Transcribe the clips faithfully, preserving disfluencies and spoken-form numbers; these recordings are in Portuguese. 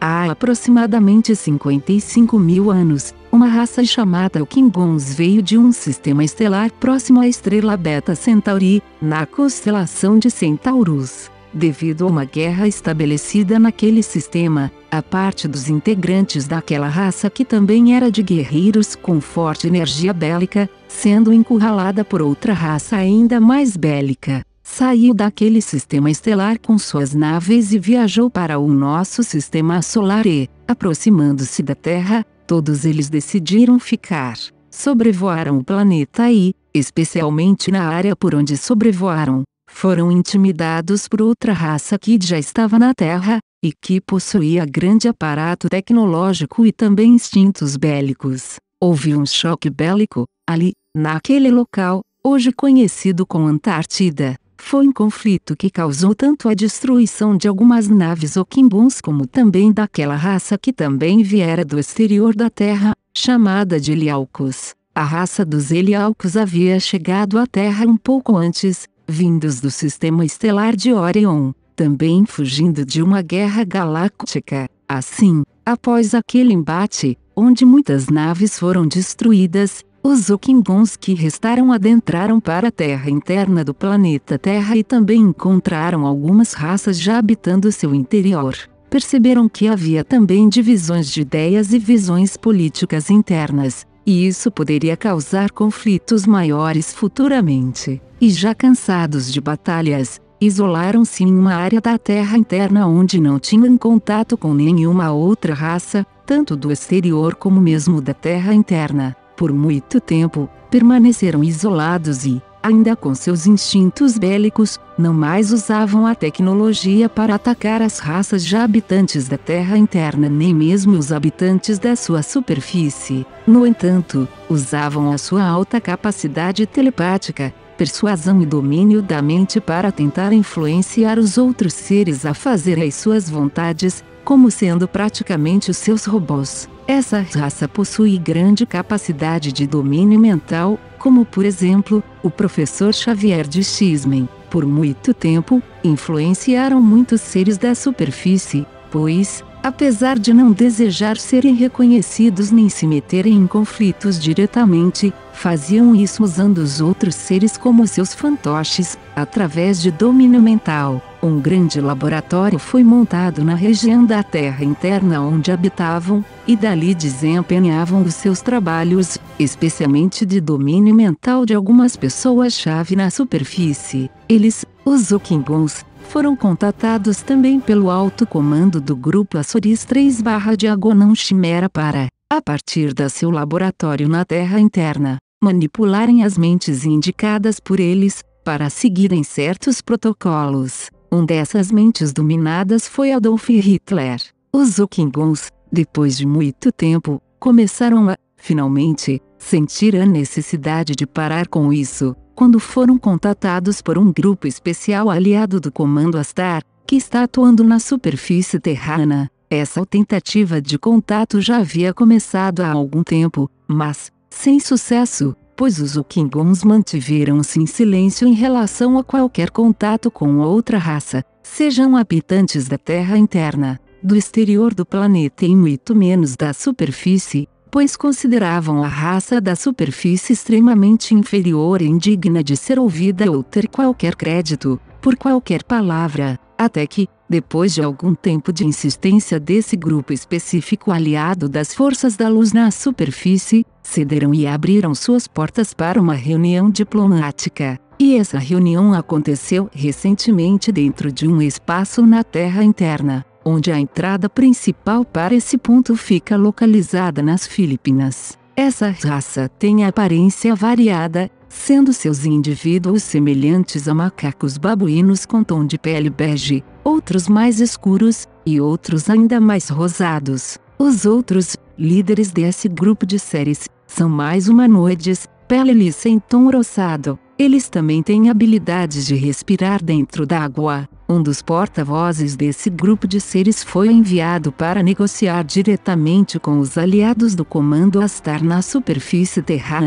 Há aproximadamente cinquenta e cinco mil anos, uma raça chamada Klingons veio de um sistema estelar próximo à estrela Beta Centauri, na constelação de Centaurus. Devido a uma guerra estabelecida naquele sistema, a parte dos integrantes daquela raça que também era de guerreiros com forte energia bélica, sendo encurralada por outra raça ainda mais bélica, saiu daquele sistema estelar com suas naves e viajou para o nosso sistema solar e, aproximando-se da Terra, todos eles decidiram ficar. Sobrevoaram o planeta e, especialmente na área por onde sobrevoaram, foram intimidados por outra raça que já estava na Terra, e que possuía grande aparato tecnológico e também instintos bélicos. Houve um choque bélico, ali, naquele local, hoje conhecido como Antártida. Foi um conflito que causou tanto a destruição de algumas naves Klingons como também daquela raça que também viera do exterior da Terra, chamada de Helialcos. A raça dos Helialcos havia chegado à Terra um pouco antes, vindos do sistema estelar de Orion, também fugindo de uma guerra galáctica. Assim, após aquele embate, onde muitas naves foram destruídas, os Klingons que restaram adentraram para a terra interna do planeta Terra e também encontraram algumas raças já habitando seu interior. Perceberam que havia também divisões de ideias e visões políticas internas, e isso poderia causar conflitos maiores futuramente. E já cansados de batalhas, isolaram-se em uma área da Terra interna onde não tinham contato com nenhuma outra raça, tanto do exterior como mesmo da Terra interna. Por muito tempo, permaneceram isolados e, ainda com seus instintos bélicos, não mais usavam a tecnologia para atacar as raças já habitantes da Terra interna nem mesmo os habitantes da sua superfície. No entanto, usavam a sua alta capacidade telepática, persuasão e domínio da mente para tentar influenciar os outros seres a fazerem as suas vontades, como sendo praticamente os seus robôs. Essa raça possui grande capacidade de domínio mental, como por exemplo, o professor Xavier de X-Men. Por muito tempo, influenciaram muitos seres da superfície, pois, apesar de não desejar serem reconhecidos nem se meterem em conflitos diretamente, faziam isso usando os outros seres como seus fantoches, através de domínio mental. Um grande laboratório foi montado na região da Terra interna onde habitavam, e dali desempenhavam os seus trabalhos, especialmente de domínio mental de algumas pessoas-chave na superfície. Eles, os Klingons, foram contatados também pelo alto comando do grupo Açores três barra Diagonão Chimera para, a partir da seu laboratório na Terra interna, manipularem as mentes indicadas por eles, para seguirem certos protocolos. Um dessas mentes dominadas foi Adolf Hitler. Os Klingons, depois de muito tempo, começaram a, finalmente, sentir a necessidade de parar com isso, quando foram contatados por um grupo especial aliado do Comando Astar, que está atuando na superfície terrana. Essa tentativa de contato já havia começado há algum tempo, mas, sem sucesso, pois os Klingons mantiveram-se em silêncio em relação a qualquer contato com outra raça, sejam habitantes da Terra interna, do exterior do planeta e muito menos da superfície, pois consideravam a raça da superfície extremamente inferior e indigna de ser ouvida ou ter qualquer crédito, por qualquer palavra, até que, depois de algum tempo de insistência desse grupo específico aliado das forças da luz na superfície, cederam e abriram suas portas para uma reunião diplomática. E essa reunião aconteceu recentemente dentro de um espaço na Terra interna, onde a entrada principal para esse ponto fica localizada nas Filipinas. Essa raça tem aparência variada, sendo seus indivíduos semelhantes a macacos babuínos com tom de pele bege, outros mais escuros, e outros ainda mais rosados. Os outros, líderes desse grupo de seres, são mais humanoides, pele lisa em tom rosado. Eles também têm habilidades de respirar dentro d'água. Um dos porta-vozes desse grupo de seres foi enviado para negociar diretamente com os aliados do Comando Astar na superfície terrana.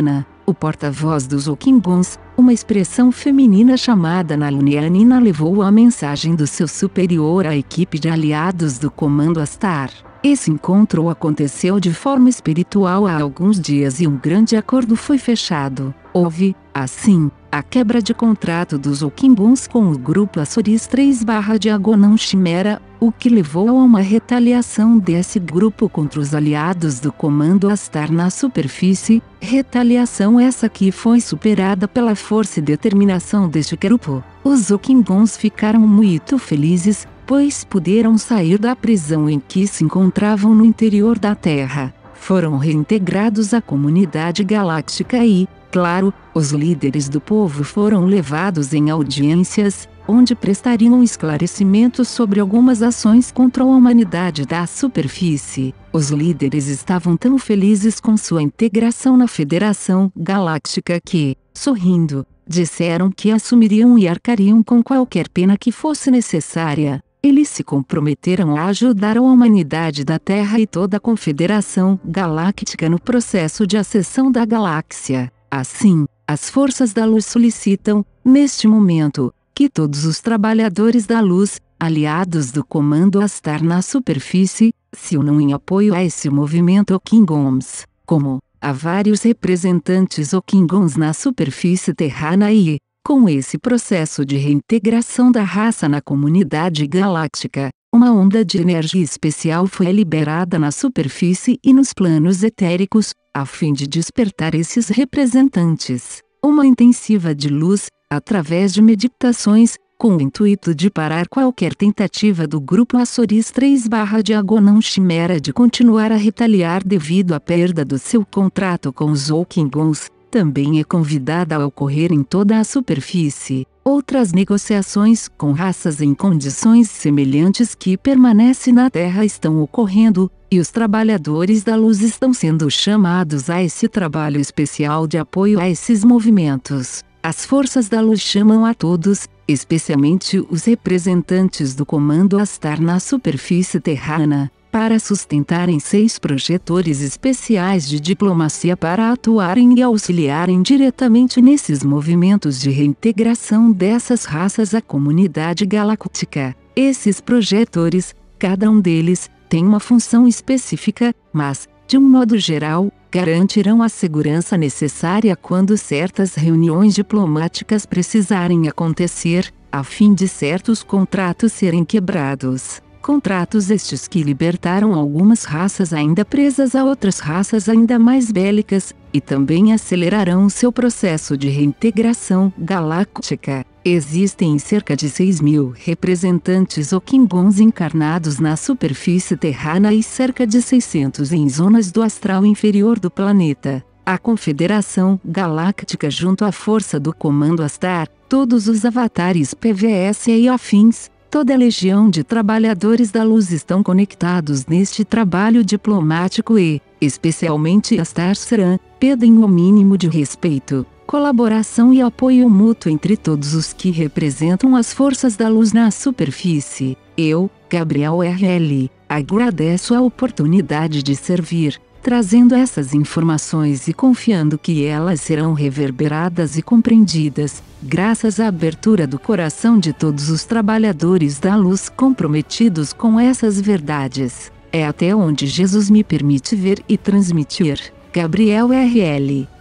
o porta-voz dos Okingons, uma expressão feminina chamada Nalunianina, levou a mensagem do seu superior à equipe de aliados do Comando Astar. Esse encontro aconteceu de forma espiritual há alguns dias e um grande acordo foi fechado. Houve, assim, a quebra de contrato dos Okingons com o grupo Açores três barra Diagonão Chimera, o que levou a uma retaliação desse grupo contra os aliados do Comando Astar na superfície, retaliação essa que foi superada pela força e determinação deste grupo. Os Okingons ficaram muito felizes, pois puderam sair da prisão em que se encontravam no interior da Terra. Foram reintegrados à comunidade galáctica e, claro, os líderes do povo foram levados em audiências, onde prestariam esclarecimentos sobre algumas ações contra a humanidade da superfície. Os líderes estavam tão felizes com sua integração na Federação Galáctica que, sorrindo, disseram que assumiriam e arcariam com qualquer pena que fosse necessária. Eles se comprometeram a ajudar a humanidade da Terra e toda a Confederação Galáctica no processo de acessão da galáxia. Assim, as forças da luz solicitam, neste momento, que todos os trabalhadores da luz, aliados do Comando Astar na superfície, se unam em apoio a esse movimento Okingons. Como há vários representantes Okingons na superfície terrana e, com esse processo de reintegração da raça na comunidade galáctica, uma onda de energia especial foi liberada na superfície e nos planos etéricos, a fim de despertar esses representantes. Uma intensiva de luz, através de meditações, com o intuito de parar qualquer tentativa do grupo Açores três barra Diagonão Chimera de continuar a retaliar devido à perda do seu contrato com os Okingons, também é convidada a ocorrer em toda a superfície. Outras negociações com raças em condições semelhantes que permanecem na Terra estão ocorrendo, e os trabalhadores da luz estão sendo chamados a esse trabalho especial de apoio a esses movimentos. As forças da luz chamam a todos, especialmente os representantes do Comando Astar na superfície terrana, para sustentarem seis projetores especiais de diplomacia para atuarem e auxiliarem diretamente nesses movimentos de reintegração dessas raças à comunidade galáctica. Esses projetores, cada um deles, tem uma função específica, mas, de um modo geral, garantirão a segurança necessária quando certas reuniões diplomáticas precisarem acontecer, a fim de certos contratos serem quebrados. Contratos estes que libertaram algumas raças ainda presas a outras raças ainda mais bélicas, e também acelerarão seu processo de reintegração galáctica. Existem cerca de seis mil representantes Okingons encarnados na superfície terrana e cerca de seiscentos em zonas do astral inferior do planeta. A Confederação Galáctica junto à força do Comando Astar, todos os avatares P V S e afins, toda a legião de trabalhadores da luz estão conectados neste trabalho diplomático e, especialmente Astar Seran, pedem o mínimo de respeito, colaboração e apoio mútuo entre todos os que representam as forças da luz na superfície. Eu, Gabriel R L, agradeço a oportunidade de servir, trazendo essas informações e confiando que elas serão reverberadas e compreendidas, graças à abertura do coração de todos os trabalhadores da luz comprometidos com essas verdades. É até onde Jesus me permite ver e transmitir. Gabriel R L